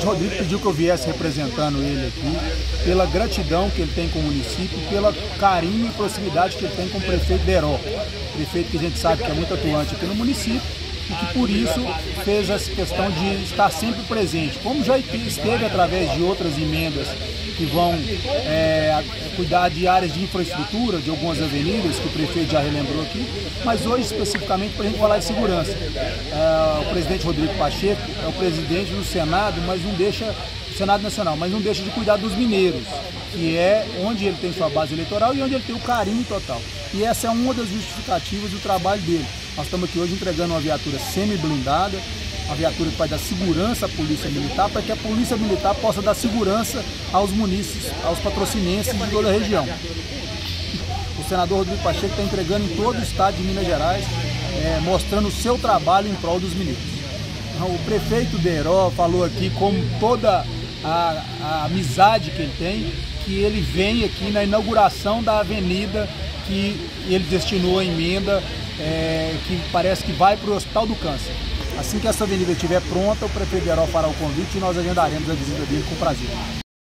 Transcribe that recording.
presidente Rodrigo pediu que eu viesse representando ele aqui, pela gratidão que ele tem com o município, pela carinho e proximidade que ele tem com o prefeito Deró, prefeito que a gente sabe que é muito atuante aqui no município e que por isso fez essa questão de estar sempre presente, como já esteve através de outras emendas que vão cuidar de áreas de infraestrutura, de algumas avenidas, que o prefeito já relembrou aqui, mas hoje especificamente para a gente falar de segurança. O presidente Rodrigo Pacheco é o presidente do Senado, mas não deixa, do Senado Nacional, mas não deixa de cuidar dos mineiros, que é onde ele tem sua base eleitoral e onde ele tem o carinho total. E essa é uma das justificativas do trabalho dele. Nós estamos aqui hoje entregando uma viatura semi-blindada, uma viatura que vai dar segurança à Polícia Militar, para que a Polícia Militar possa dar segurança aos munícipes, aos patrocinenses de toda a região. O senador Rodrigo Pacheco está entregando em todo o estado de Minas Gerais, mostrando o seu trabalho em prol dos mineiros. O prefeito Deró falou aqui, como toda a amizade que ele tem, que ele vem aqui na inauguração da avenida que ele destinou a emenda, que parece que vai para o Hospital do Câncer. Assim que essa avenida estiver pronta, o prefeito Deró fará o convite e nós agendaremos a visita dele com prazer.